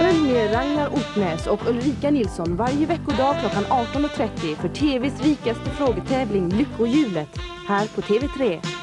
Följ med Ragnar Ortnäs och Ulrika Nilsson varje veckodag klockan 18:30 för TV:s rikaste frågetävling Lyckohjulet här på TV3.